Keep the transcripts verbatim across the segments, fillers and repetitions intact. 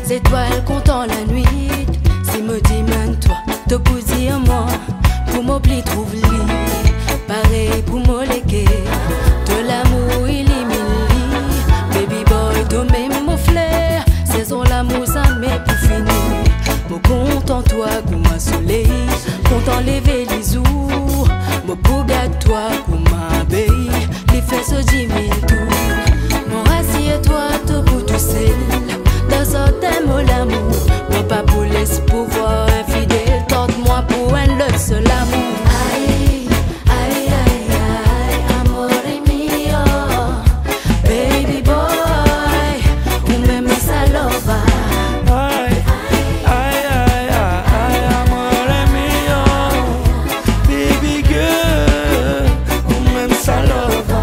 étoiles comptant la nuit. Si me dis même toi, te poser moi, pour m'oublier, trouve-li. Pareil pour m'oléguer, de l'amour il émile. Baby boy, de même mon flair, saison l'amour ça m'est pour finir. Mon content toi, comme un soleil, content lever les jours. Mon beau gars toi, comme un béi, les fesses dix mille tours. Mon rassieds-toi, te pour tout seul, dans un thème l'amour. Non pas pour laisser pouvoir infidèle, tente-moi pour un le seul amour. Aïe, aïe, aïe, aïe, amore mio, baby boy, ou même salova. Aïe, aïe, aïe, aïe, amore mio, baby girl, ou même salova.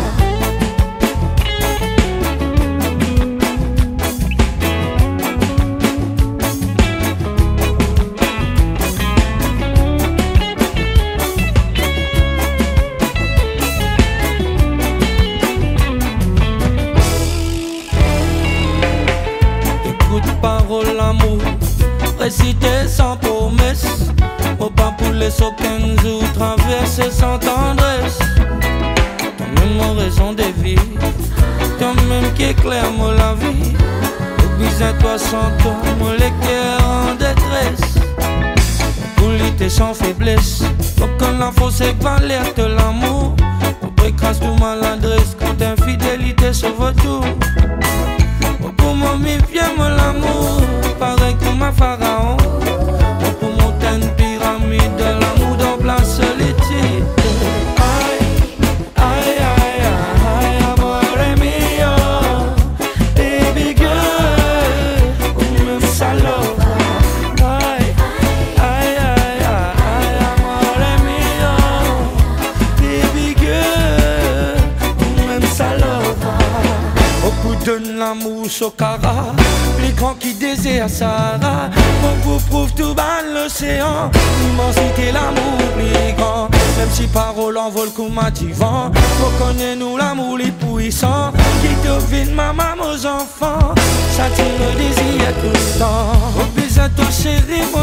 Parole l'amour, réciter sans promesse, au pas pour les aucun jour traverser sans tendresse. Toi-même mon raison de vie, toi-même qui éclaire moi la vie. Oublie toi sans toi, mon le cœur en détresse. Pour lutter sans faiblesse, donc on a faussé valeur de l'amour. Pour écraser tout maladresse, quand infidélité sauve tout. Pour moi, mi viens mon l'amour, pareil comme ma pharaon. Pour monter une pyramide de l'amour dans place solitude. Aïe, aïe, aïe, aïe, amore mio, baby girl, ou même salova. Aïe, aïe, aïe, aïe, amore mio, baby girl, ou même salova. Beaucoup donnent l'amour Socara, plus grand qui désire Sahara. On vous prouve tout bas l'océan, l'immensité l'amour plus grand. Même si parole en vol comme un divan, faut connaître nous l'amour les puissants qui devine ma maman aux enfants. Ça tire le désir tout le temps. Au besoin de ton chéri,